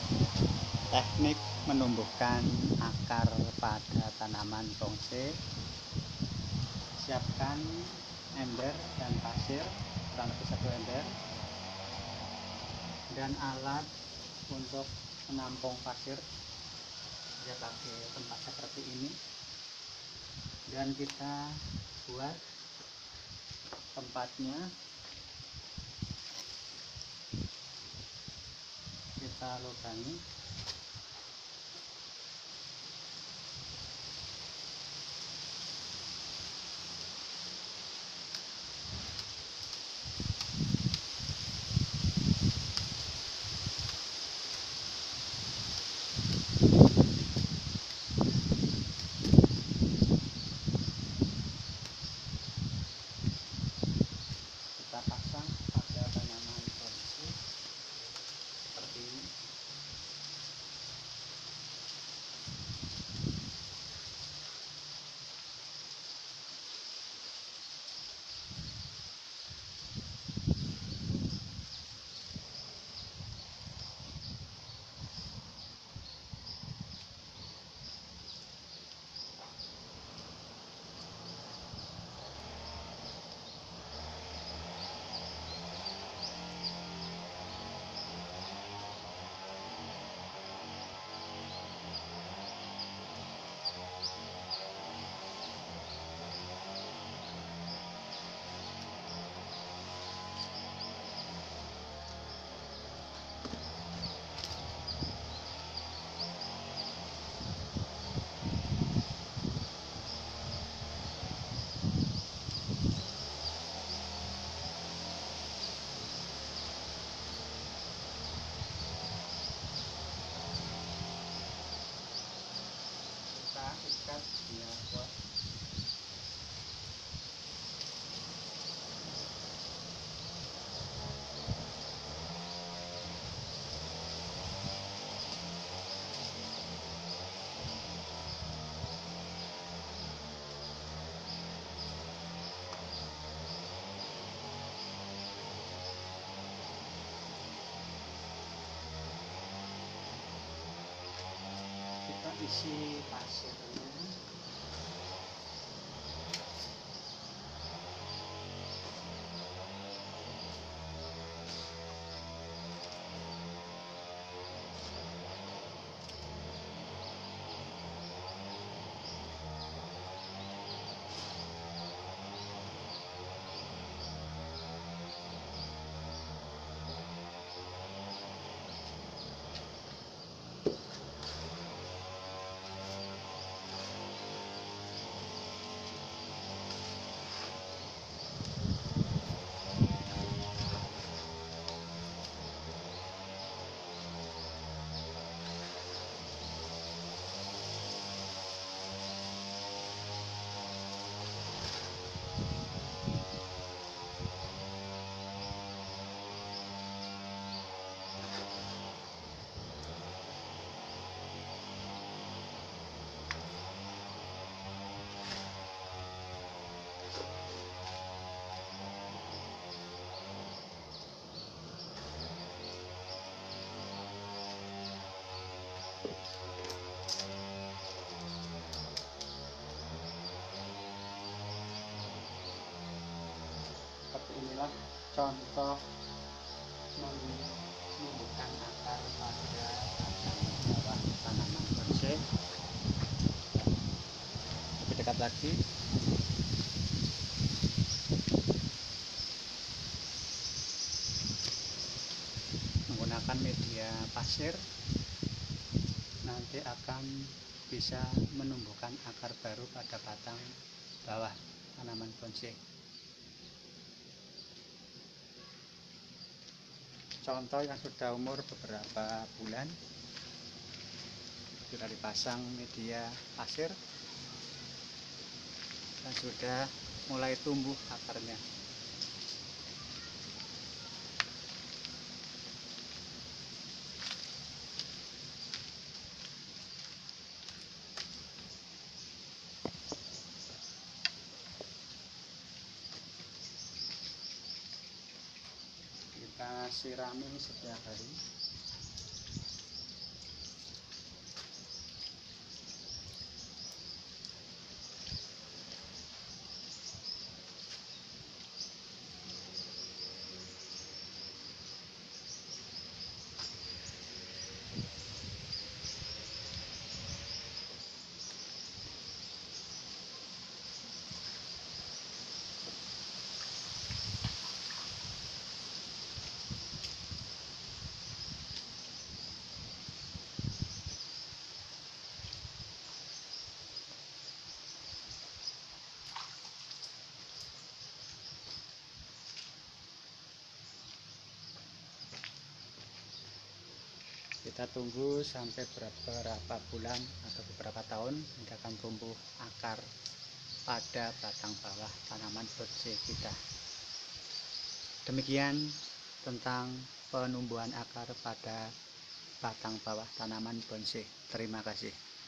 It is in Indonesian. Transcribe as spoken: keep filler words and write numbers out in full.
Teknik menumbuhkan akar pada tanaman bonsai. Siapkan ember dan pasir, kurang lebih satu ember, dan alat untuk menampung pasir. Bisa pakai tempat seperti ini, dan kita buat tempatnya, kita lubangi. Kita pasang pada tanaman bonsai seperti ini. Kita ikat biar kuat. Kita isi pasirnya. Seperti inilah contoh menumbuhkan akar pada batang bawah tanaman bonsai. Lebih dekat lagi. Menggunakan media pasir nanti akan bisa menumbuhkan akar baru pada batang bawah tanaman bonsai. Contoh yang sudah umur beberapa bulan, sudah dipasang media pasir dan sudah mulai tumbuh akarnya. Kita sirami setiap hari. Kita tunggu sampai beberapa bulan atau beberapa tahun ini akan tumbuh akar pada batang bawah tanaman bonsai kita. Demikian tentang penumbuhan akar pada batang bawah tanaman bonsai. Terima kasih.